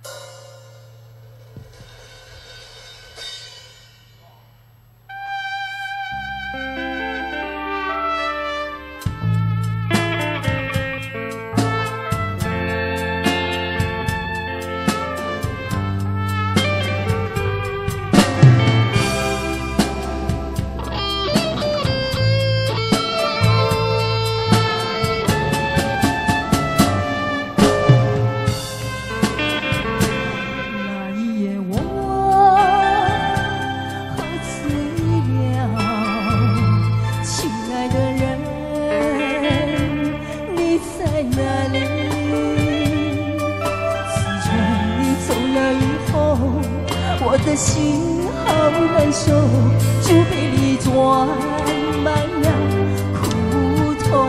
我的心好难受，就被你装满了苦痛。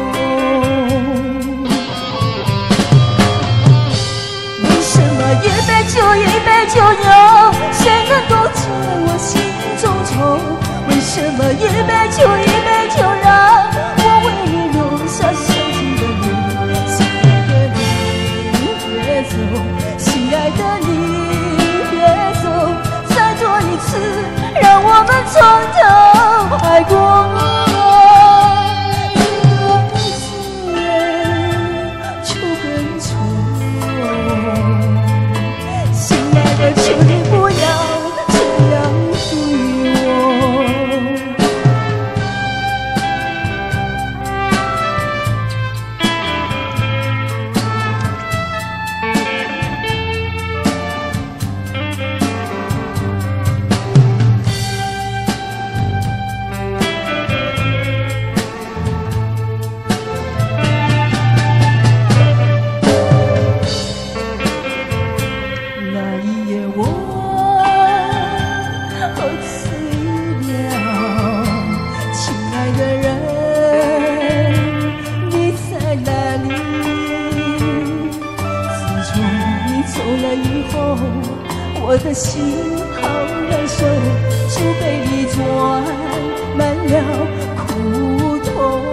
为什么一杯酒一杯酒有，谁能够解我心中愁？为什么一杯酒一杯酒让我为你流下伤心的泪？心爱的你别走，心爱的你别走，再做一次，让我们从头爱过。这个字就更愁，心爱的，求你不要这样对我。我的心好难受，就被你装满了苦痛。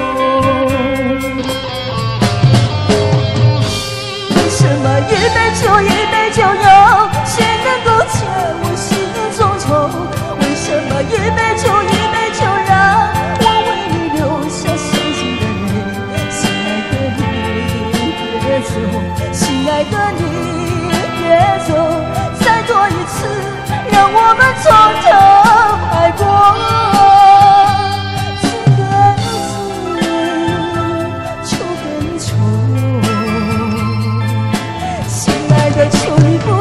为什么一杯酒一杯酒有，谁能够解我心中愁？为什么一杯酒一杯酒让我为你流下伤心的泪？心爱的你别走，心爱的你别走，再多一次，让我们从头爱过。这个字就更愁，心爱的，求你不